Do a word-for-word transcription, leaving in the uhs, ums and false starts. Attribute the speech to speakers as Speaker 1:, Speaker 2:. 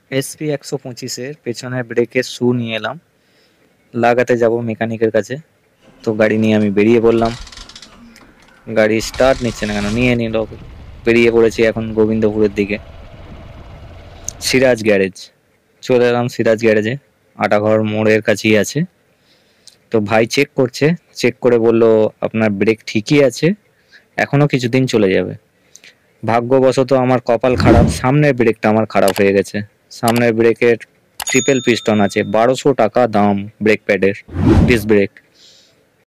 Speaker 1: SP একশো পঁচিশের পেছনের ব্রেকের শু নিয়ে এলাম, লাগাতে যাব মেকানিকের কাছে। তো গাড়ি নিয়ে আমি বেরিয়ে পড়লাম। গাড়ি স্টার্ট নিচ্ছে না কেন, নিয়ে নিল। বেরিয়ে পড়েছি এখন গোবিন্দপুরের দিকে, সিরাজ গ্যারেজ। চলে এলাম সিরাজ গ্যারেজে, আটাঘর মোড়ের কাছেই আছে। তো ভাই চেক করছে, চেক করে বলল আপনার ব্রেক ঠিকই আছে, এখনো কিছুদিন চলে যাবে। ভাগ্যবশত আমার কপাল খারাপ, সামনের ব্রেকটা আমার খারাপ হয়ে গেছে। সামনের ব্রেকের ট্রিপল পিস্টন আছে, বারোশো টাকা দাম ব্রেক প্যাডের, ডিস্ক ব্রেক।